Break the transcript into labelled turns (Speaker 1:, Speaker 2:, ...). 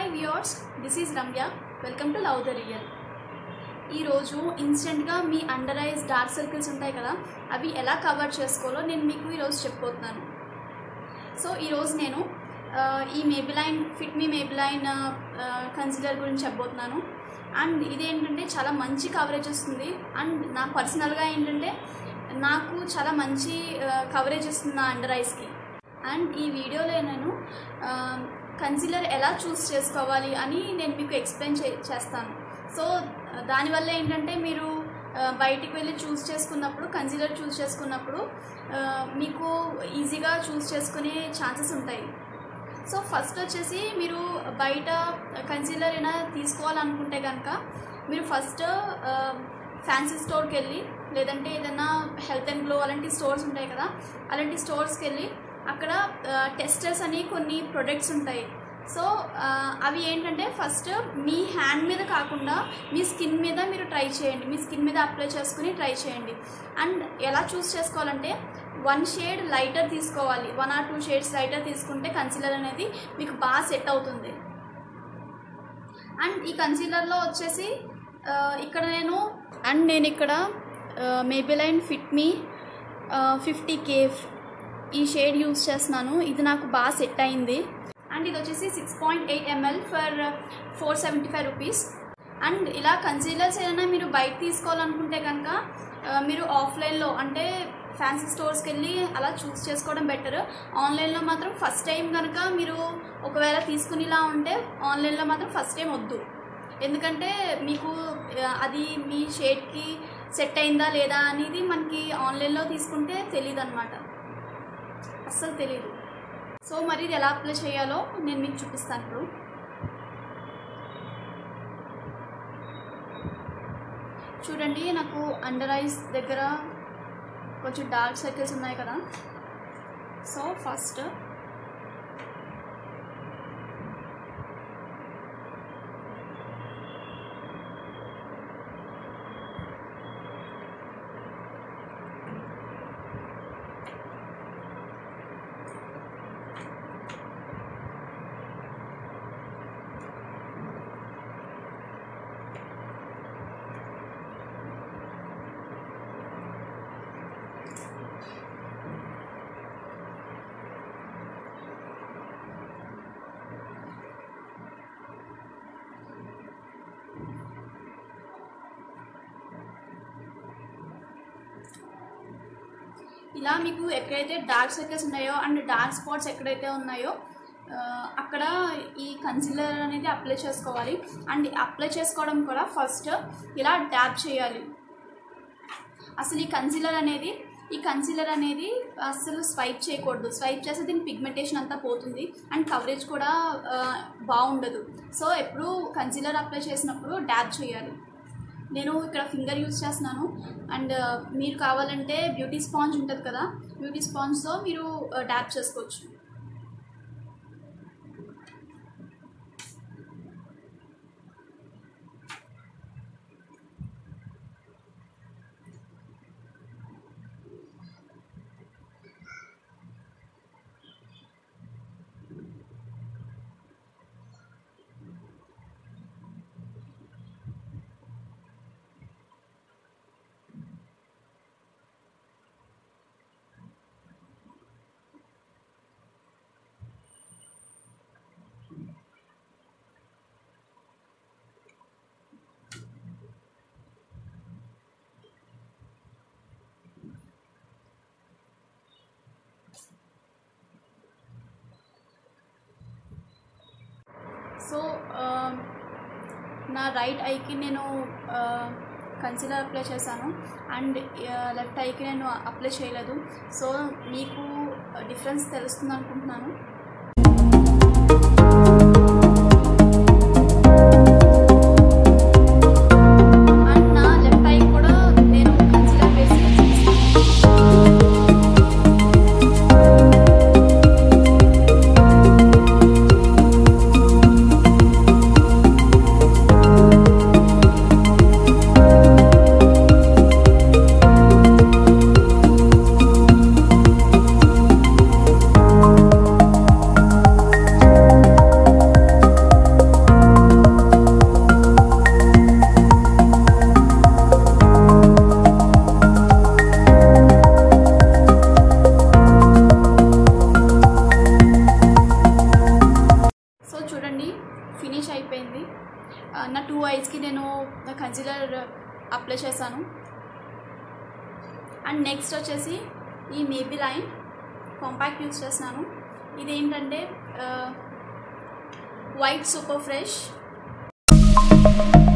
Speaker 1: Hi viewers, this is Ramya. Welcome to love the real. ఈరోజు ఇన్స్టెంట్గా మీ అండర్ ఐస్ డార్క్ సర్కిల్స్ ఉంటాయి కదా, అవి ఎలా కవర్ చేసుకోవాలో నేను మీకు ఈరోజు చెప్పబోతున్నాను. సో ఈరోజు నేను ఈ మేబిలైన్ ఫిట్ మీ మేబిలైన్ కన్సిలర్ గురించి చెప్పబోతున్నాను. అండ్ ఇదేంటంటే చాలా మంచి కవరేజ్ వస్తుంది. అండ్ నా పర్సనల్గా ఏంటంటే నాకు చాలా మంచి కవరేజ్ వస్తుంది నా అండర్ ఐస్కి. అండ్ ఈ వీడియోలో నేను కన్సిలర్ ఎలా చూస్ చేసుకోవాలి అని నేను మీకు ఎక్స్ప్లెయిన్ చేస్తాను. సో దానివల్ల ఏంటంటే మీరు బయటికి వెళ్ళి కన్సిలర్ చూస్ చేసుకున్నప్పుడు మీకు ఈజీగా చూస్ చేసుకునే ఛాన్సెస్ ఉంటాయి. సో ఫస్ట్ వచ్చేసి మీరు బయట కన్సిలర్ అయినా తీసుకోవాలనుకుంటే కనుక మీరు ఫస్ట్ ఫ్యాన్సీ స్టోర్కి వెళ్ళి, లేదంటే ఏదైనా హెల్త్ అండ్ గ్లో అలాంటి స్టోర్స్ ఉంటాయి కదా, అలాంటి స్టోర్స్కి వెళ్ళి అక్కడ టెస్టర్స్ అని కొన్ని ప్రొడక్ట్స్ ఉంటాయి. సో అవి ఏంటంటే ఫస్ట్ మీ హ్యాండ్ మీద కాకుండా మీ స్కిన్ మీద మీరు ట్రై చేయండి, మీ స్కిన్ మీద అప్లై చేసుకుని ట్రై చేయండి. అండ్ ఎలా చూస్ చేసుకోవాలంటే 1 షేడ్ లైటర్ తీసుకోవాలి. 1 or 2 షేడ్స్ లైటర్ తీసుకుంటే కన్సిలర్ అనేది మీకు బాగా సెట్ అవుతుంది. అండ్ ఈ కన్సిలర్లో వచ్చేసి ఇక్కడ నేను ఇక్కడ మేబిలైన్ ఫిట్ మీ 50K ఈ షేడ్ యూజ్ చేస్తున్నాను. ఇది నాకు బాగా సెట్ అయింది. అండ్ ఇది వచ్చేసి 6.8 ml ఫర్ 475 రూపీస్. అండ్ ఇలా కన్సీలర్స్ ఏదైనా మీరు బయట తీసుకోవాలనుకుంటే కనుక మీరు ఆఫ్లైన్లో అంటే ఫ్యాన్సీ స్టోర్స్కి వెళ్ళి అలా చూస్ చేసుకోవడం బెటర్. ఆన్లైన్లో మాత్రం ఫస్ట్ టైం కనుక మీరు ఒకవేళ తీసుకునేలా ఉంటే ఆన్లైన్లో మాత్రం ఫస్ట్ టైం వద్దు. ఎందుకంటే మీకు అది మీ షేడ్కి సెట్ అయిందా లేదా అనేది మనకి ఆన్లైన్లో తీసుకుంటే తెలియదు అన్నమాట, అస్సలు తెలియదు. సో మరి ఇది ఎలా అప్లై చేయాలో నేను మీకు చూపిస్తాను. ఇప్పుడు చూడండి, నాకు అండర్ ఐస్ దగ్గర కొంచెం డార్క్ సర్కిల్స్ ఉన్నాయి కదా. సో ఫస్ట్ ఇలా మీకు ఎక్కడైతే డార్క్ సర్కిల్స్ ఉన్నాయో అండ్ డార్క్ స్పాట్స్ ఎక్కడైతే ఉన్నాయో అక్కడ ఈ కన్సిలర్ అనేది అప్లై చేసుకోవాలి. అండ్ అప్లై చేసుకోవడం కూడా ఫస్ట్ ఇలా డ్యాబ్ చేయాలి. అసలు ఈ కన్సిలర్ అనేది అసలు స్వైప్ చేయకూడదు. స్వైప్ చేస్తే దీని పిగ్మెంటేషన్ అంతా పోతుంది అండ్ కవరేజ్ కూడా బాగుండదు. సో ఎప్పుడు కన్సిలర్ అప్లై చేసినప్పుడు డ్యాబ్ చేయాలి. నేను ఇక్కడ ఫింగర్ యూజ్ చేస్తున్నాను. అండ్ మీరు కావాలంటే బ్యూటీ స్పాంజ్ ఉంటుంది కదా, బ్యూటీ స్పాంజ్తో మీరు డ్యాబ్ చేసుకోవచ్చు. సో నా రైట్ ఐకి నేను కన్సిలర్ అప్లై చేశాను అండ్ లెఫ్ట్ ఐకి నేను అప్లై చేయలేదు. సో మీకు డిఫరెన్స్ తెలుస్తుంది అనుకుంటున్నాను. 2 ఐస్కి నేను కన్సీలర్ అప్లై చేశాను. అండ్ నెక్స్ట్ వచ్చేసి ఈ మేబిలైన్ కాంపాక్ట్ యూజ్ చేస్తున్నాను. ఇదేంటంటే వైట్ సూపర్ ఫ్రెష్.